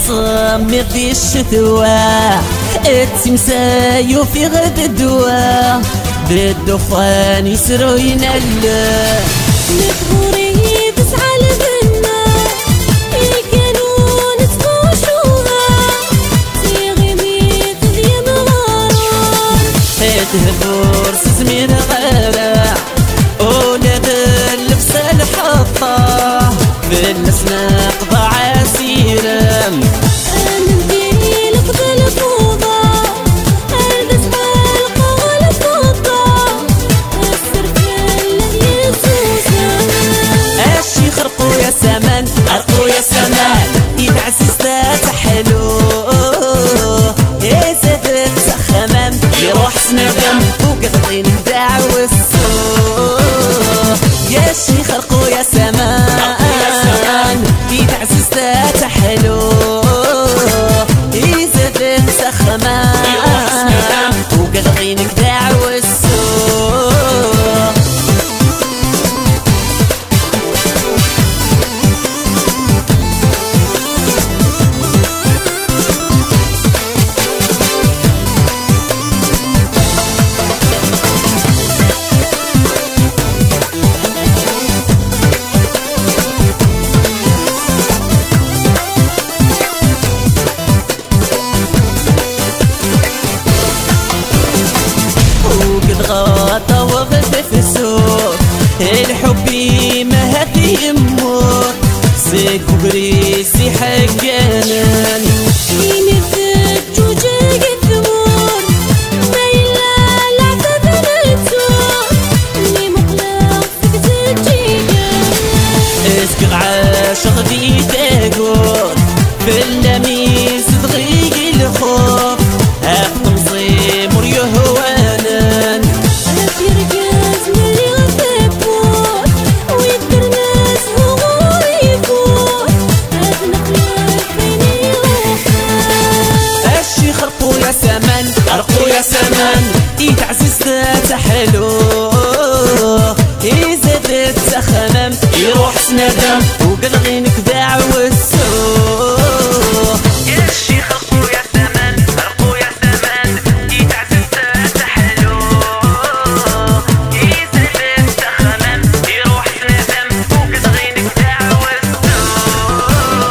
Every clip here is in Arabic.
صمر في الشتوى التمسايو في غد الدواء بالدخان يسرو ينلا مدبوري تسعى لبنا القانون تخوشوها صيغي ميت ذي مغارون تهبور سزمير غرع ونبل لبس الحطة بالنسناق ضاع سيرم أرقو يا سمان يتعسس تحلو يزفت سخمم يروح سندم وقطعين الداع والسوق يا شيخ أرقو يا سمان يتعسس تحلو يزفت سخمم وقطعين الداع والسوق غاطة وغد في السوق الحبي ما هدي يموت سيك وبريسي حقانان ينفك جوجك الثمور بيلا العتب التور اللي مقلق فيك تجيجان اسكر عاشق دي تاقور في اللميس دغيق الخوف اخطم صيم وريهوانان أرقو يا سمان يتعزز تحلو يزيد تسخمم يروح سندم وقلغينك داع والسوق يا الشيخ أرقو يا سمان أرقو يا سمان يتعزز تحلو يزيد تسخمم يروح سندم وقلغينك داع والسوق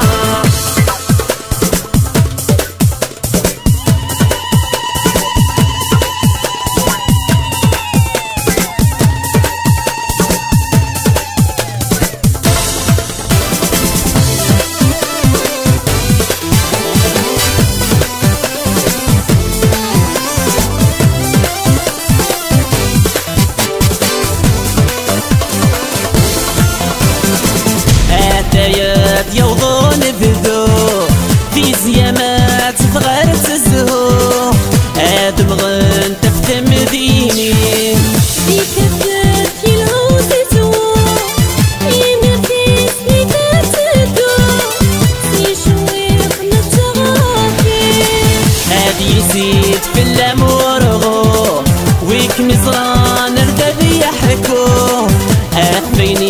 يوضون بذو في زيامات فغرت الزهور آدم غن تفتم ديني في كبدت يلهوس زور يمير في سنيدات الدور في شويق نتغافي هادي يزيد في الأمور غو ويك مزران ردب يحكو أخفيني